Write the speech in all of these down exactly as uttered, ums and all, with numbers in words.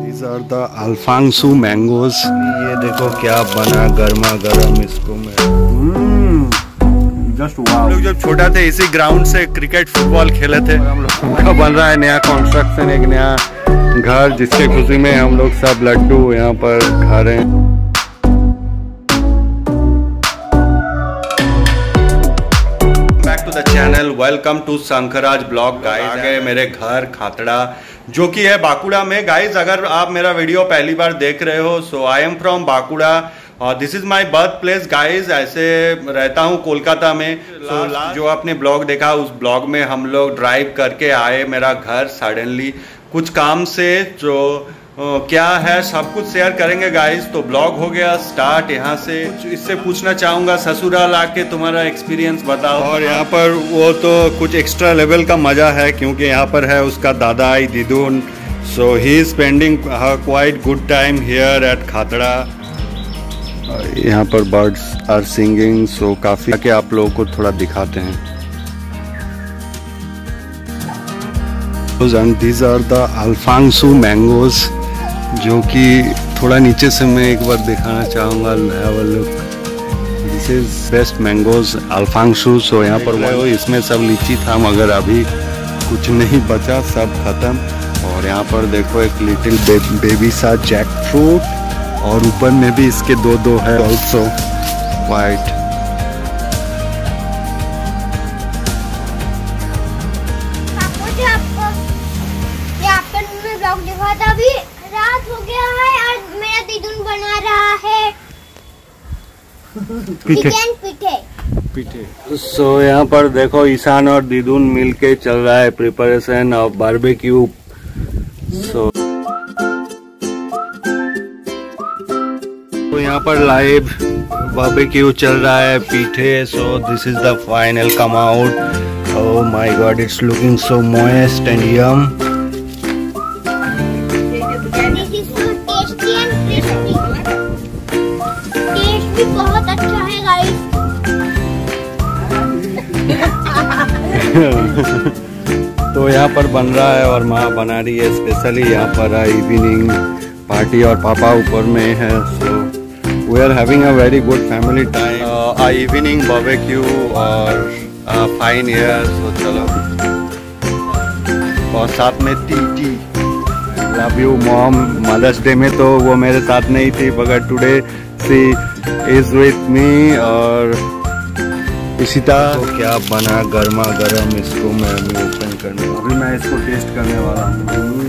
These are the Alphonso mangoes. ये देखो क्या बना गर्मा गर्म इसको मैं जस्ट वाओ। हम लोग जब छोटा थे इसी ग्राउंड से क्रिकेट फुटबॉल खेले थे। हम लोग का बन रहा है नया कंस्ट्रक्शन, एक नया घर जिसके खुशी में हम लोग सब लड्डू यहाँ पर खा रहे हैं। Back to the channel, welcome to Shankaraj blog. Guys आ गए मेरे घर खातड़ा जो कि है बाकुड़ा में। गाइस अगर आप मेरा वीडियो पहली बार देख रहे हो, so I am from Bankura और this is my birth place. Guys ऐसे रहता हूँ कोलकाता में। so, जो आपने ब्लॉग देखा उस ब्लॉग में हम लोग ड्राइव करके आए मेरा घर सडनली कुछ काम से। जो Uh, क्या है सब कुछ शेयर करेंगे गाइस। तो ब्लॉग हो गया स्टार्ट यहाँ से। इससे पूछना चाहूँगा ससुराल आके तुम्हारा एक्सपीरियंस बताओ। और यहाँ पर वो तो कुछ एक्स्ट्रा लेवल का मज़ा है क्योंकि यहाँ पर है उसका दादा आई दीदून। So he is spending quite good time here at Khatra. यहाँ पर बर्ड्स आर सिंगिंग। सो काफ़ी के आप लोगों को थोड़ा दिखाते हैं। And these are the Alphonso mangoes जो कि थोड़ा नीचे से मैं एक बार दिखाना चाहूँगा। Have a look, this is best mangoes alphonso. So यहाँ पर वो इसमें सब लीची था मगर अभी कुछ नहीं बचा, सब खत्म। और यहाँ पर देखो एक लिटिल बे, बेबी सा जैक फ्रूट और ऊपर में भी इसके दो दो है ऑल्सो वाइट। अभी रात हो गया है और मेरा दीदून बना रहा है पीठे पीठे पीठे। सो so, यहाँ पर देखो ईशान और दीदून मिलके चल रहा है प्रिपरेशन ऑफ बारबेक्यू। सो तो यहाँ पर लाइव बारबेक्यू चल रहा है पीठे। So this is the final come out. Oh my god, it's looking so moist and yum. बहुत अच्छा है गाइस। तो यहाँ पर बन रहा है और माँ बना रही है स्पेशली यहाँ पर इवनिंग पार्टी और पापा ऊपर में है। So we are having a very good family time. A evening barbecue और फाइन ईयर। सो चलो, और साथ में टी टी love you mom. Mother's day में तो वो मेरे साथ नहीं थी मगर today she is with me. और इशिता तो क्या बना गर्मा गर्म, इसको मैं अभी ओपन करने अभी मैं इसको टेस्ट करने वाला हूँ।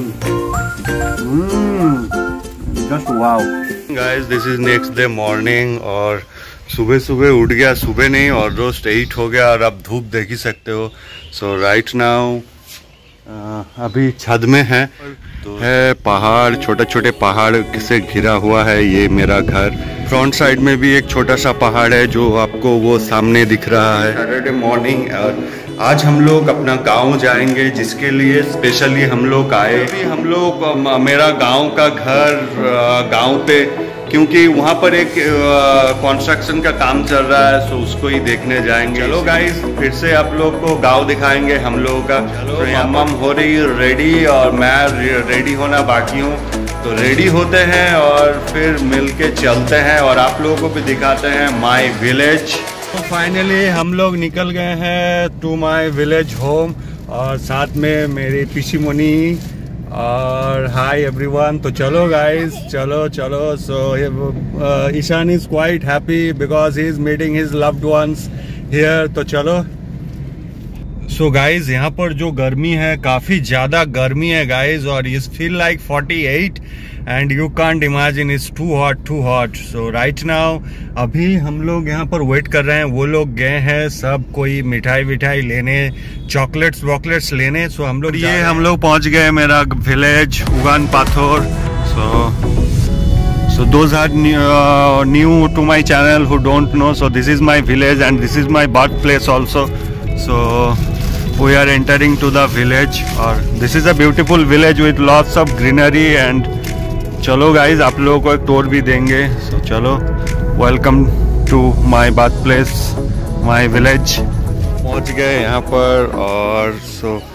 Just wow guys, this is next day morning और सुबह सुबह उठ गया। सुबह नहीं और रोज एट हो गया और अब धूप देख ही सकते हो। सो राइट नाउ अभी छत में है तो है पहाड़, छोटे छोटे पहाड़ से घिरा हुआ है ये मेरा घर। फ्रंट साइड में भी एक छोटा सा पहाड़ है जो आपको वो सामने दिख रहा है। सैटरडे मॉर्निंग और आज हम लोग अपना गांव जाएंगे जिसके लिए स्पेशली हम लोग आए। हम लोग मेरा गांव का घर गांव पे, क्योंकि वहाँ पर एक कंस्ट्रक्शन का काम चल रहा है। सो उसको ही देखने जाएंगे। चलो गाइस, फिर से आप लोग को गांव दिखाएंगे हम लोगों का। मम्म हो रही रेडी और मैं रेडी होना बाकी हूँ। तो रेडी होते हैं और फिर मिलके चलते हैं और आप लोगों को भी दिखाते हैं माय विलेज। तो फाइनली हम लोग निकल गए हैं टू माय विलेज होम और साथ में मेरी पिशी मुनी और हाय एवरीवन। तो चलो गाइस, चलो चलो। So Ishan is quite happy because he is meeting his loved ones here. तो चलो। सो so गाइज यहाँ पर जो गर्मी है काफ़ी ज़्यादा गर्मी है गाइज और is feel like forty eight and you can't imagine it's too hot too hot. So right now अभी हम लोग यहाँ पर वेट कर रहे हैं। वो लोग गए हैं सब कोई मिठाई विठाई लेने, चॉकलेट्स वॉकलेट्स लेने। सो so हम लोग ये हम लोग पहुँच गए मेरा village Ugan Pathor. So So those are new, uh, new to my channel who don't know. So this is my village and this is my birthplace also. So we are entering to the village or this is a beautiful village with lots of greenery and चलो guys आप लोगों को एक tour भी देंगे. So चलो, welcome to my birthplace, my village. पहुंच गए यहाँ पर और so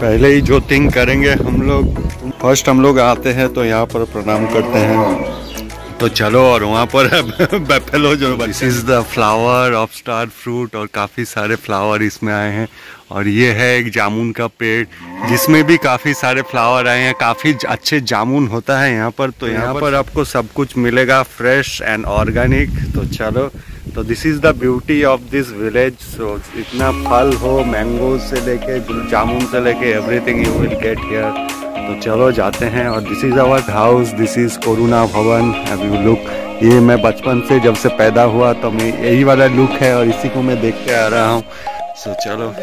पहले ही जो थिंग करेंगे हम लोग, फर्स्ट हम लोग आते हैं तो यहाँ पर प्रणाम करते हैं। तो चलो, और वहाँ पर बफेलो जो this is the flower of star fruit, और काफ़ी सारे फ्लावर इसमें आए हैं। और ये है एक जामुन का पेड़ जिसमें भी काफ़ी सारे फ्लावर आए हैं। काफ़ी अच्छे जामुन होता है यहाँ पर। तो यहाँ पर आपको सब कुछ मिलेगा फ्रेश एंड ऑर्गेनिक। तो चलो, तो this is the beauty of this village. So इतना फल हो, मैंगो से लेके जामुन से लेके everything you will get here. तो चलो जाते हैं। और this is our house, this is corona भवन। अभी लुक, ये मैं बचपन से जब से पैदा हुआ तो मैं यही वाला लुक है और इसी को मैं देखते आ रहा हूँ। सो चलो,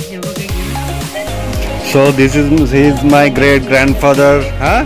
so this is he is my great grandfather. हाँ,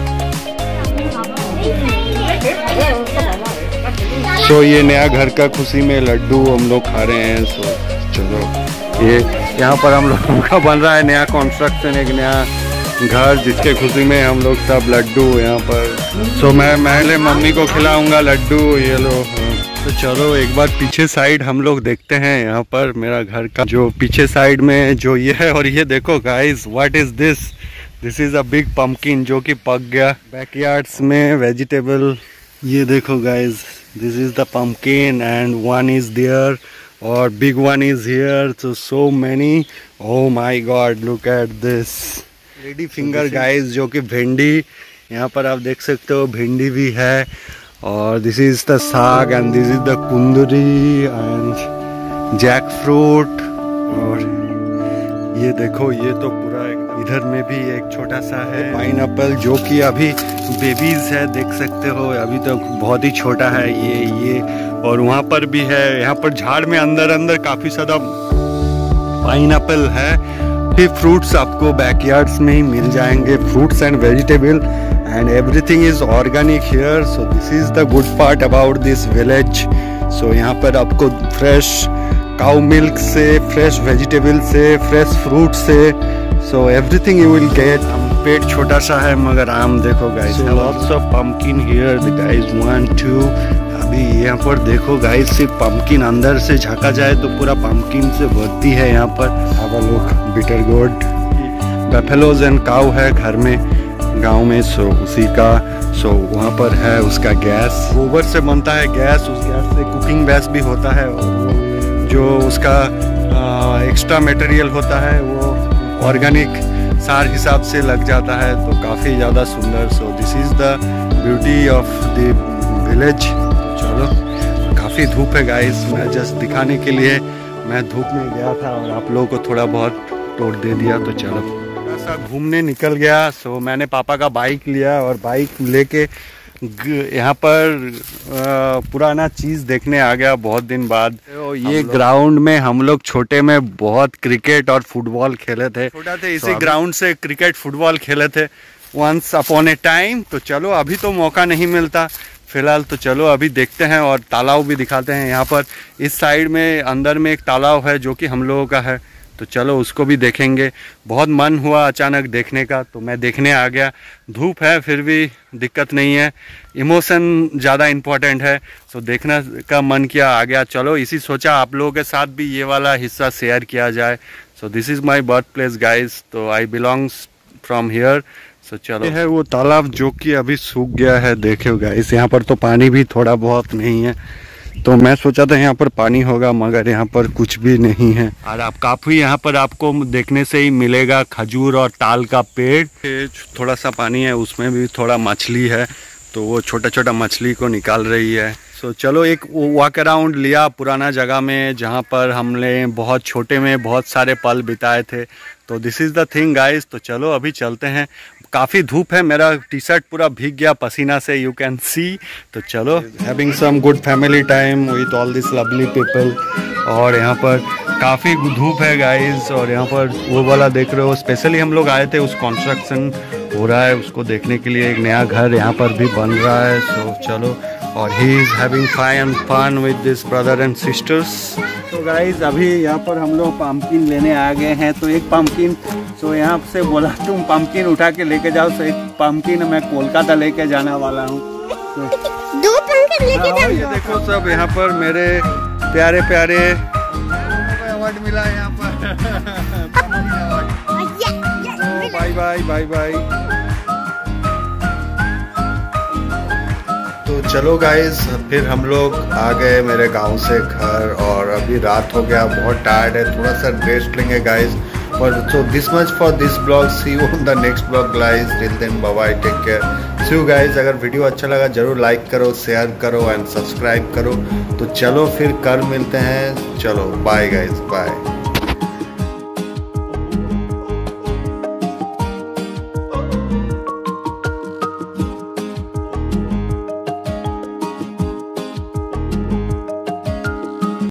सो ये नया घर का खुशी में लड्डू हम लोग खा रहे हैं। सो चलो, ये यहाँ पर हम लोगों का बन रहा है नया कंस्ट्रक्शन, एक नया घर जिसके खुशी में हम लोग सब लड्डू यहाँ पर। सो मैं पहले मम्मी को खिलाऊंगा लड्डू, ये लो। तो चलो एक बार पीछे साइड हम लोग देखते हैं यहाँ पर मेरा घर का जो पीछे साइड में जो ये है। और ये देखो guys, what is this? This is a big pumpkin जो कि पक गया। बैकयार्ड्स में वेजिटेबल, ये देखो guys, this is the pumpkin and one is there और big one is here. So so many, oh my god, look at this lady finger guys, जो कि भिंडी, यहाँ पर आप देख सकते हो भिंडी भी है। और this is the saag and this is the kundri and jack fruit. और ये देखो, ये तो पूरा एक, इधर में भी एक छोटा सा है पाइनएप्पल जो कि अभी बेबीज है, देख सकते हो अभी तो बहुत ही छोटा है ये ये और वहाँ पर भी है। यहाँ पर झाड़ में अंदर अंदर काफी ज्यादा पाइनएप्पल है। भी फ्रूट्स आपको बैकयार्ड्स में ही मिल जाएंगे, fruits and vegetable and everything is organic here. So this is the good part about this village. So यहाँ पर आपको फ्रेश काउ मिल्क से, फ्रेश वेजिटेबल से, फ्रेश फ्रूट से, so everything you will get. पेट छोटा सा है मगर आम देखो guys, lots of pumpkin here guys, one two. अभी यहाँ पर देखो गाइस, सिर्फ पंपकिन अंदर से झाँका जाए तो पूरा पंपकिन से भर्ती है यहाँ पर। अब लोग बिटर गोड, बफेलोज एंड काउ है घर में, गांव में। सो उसी का, सो वहाँ पर है उसका गैस, गोबर से बनता है गैस, उस गैस से कुकिंग गैस भी होता है। और जो उसका एक्स्ट्रा मटेरियल होता है वो ऑर्गेनिक सार हिसाब से लग जाता है, तो काफ़ी ज़्यादा सुंदर। So this is the beauty of the village. चलो, काफ़ी धूप है गाइस, मैं जस्ट दिखाने के लिए मैं धूप में गया था और आप लोगों को थोड़ा बहुत टोट दे दिया। तो चलो, थोड़ा सा घूमने निकल गया। सो मैंने पापा का बाइक लिया और बाइक लेके यहाँ पर पुराना चीज़ देखने आ गया बहुत दिन बाद। तो ये ग्राउंड में हम लोग छोटे में बहुत क्रिकेट और फुटबॉल खेले थे, छोटा थे इसी ग्राउंड से क्रिकेट फुटबॉल खेले थे वंस अपॉन ए टाइम। तो चलो, अभी तो मौका नहीं मिलता फिलहाल, तो चलो अभी देखते हैं और तालाब भी दिखाते हैं। यहाँ पर इस साइड में अंदर में एक तालाब है जो कि हम लोगों का है, तो चलो उसको भी देखेंगे। बहुत मन हुआ अचानक देखने का तो मैं देखने आ गया। धूप है फिर भी दिक्कत नहीं है, इमोशन ज़्यादा इम्पोर्टेंट है, सो देखना का मन किया आ गया। चलो, इसी सोचा आप लोगों के साथ भी ये वाला हिस्सा शेयर किया जाए। So this is my birth place guys, तो I belongs from here. So चलो, ये है वो तालाब जो कि अभी सूख गया है, देखो गाइस। यहाँ पर तो पानी भी थोड़ा बहुत नहीं है, तो मैं सोचा था यहाँ पर पानी होगा मगर यहाँ पर कुछ भी नहीं है। और आप काफ़ी यहाँ पर आपको देखने से ही मिलेगा खजूर और ताल का पेड़। थोड़ा सा पानी है, उसमें भी थोड़ा मछली है, तो वो छोटा छोटा मछली को निकाल रही है। सो चलो, एक वॉक अराउंड लिया पुराना जगह में जहाँ पर हमने बहुत छोटे में बहुत सारे पल बिताए थे। तो this is the thing guys. तो चलो अभी चलते हैं। काफ़ी धूप है, मेरा टी शर्ट पूरा भीग गया पसीना से, यू कैन सी। तो चलो, having some good family time with all this lovely people. और यहाँ पर काफ़ी धूप है गाइस, और यहाँ पर वो वाला देख रहे हो, स्पेशली हम लोग आए थे, उस कंस्ट्रक्शन हो रहा है उसको देखने के लिए। एक नया घर यहाँ पर भी बन रहा है। सो चलो, और he is having fine fun with this brother and sisters. तो गाइज अभी यहाँ पर हम लोग पम्पकिन लेने आ गए हैं। तो एक पम्पकिन, सो यहाँ से बोला तुम पम्पकिन उठा के लेके जाओ। सो एक पम्पकिन मैं कोलकाता लेके जाने वाला हूँ। तो दो पम्पकिन लेके जाओ। ये देखो सब यहाँ पर मेरे प्यारे प्यारे अवार्ड मिला है यहाँ पर। Bye bye bye bye. तो चलो गाइस, फिर हम लोग आ गए मेरे गांव से घर और अभी रात हो गया, बहुत टायर्ड है, थोड़ा सा रेस्ट लेंगे गाइस। और so this much for this blog, see you on the next blog guys, till then bye bye, take care, see you guys. अगर वीडियो अच्छा लगा जरूर लाइक करो, शेयर करो एंड सब्सक्राइब करो। तो चलो फिर कल मिलते हैं, चलो बाय गाइस, बाय।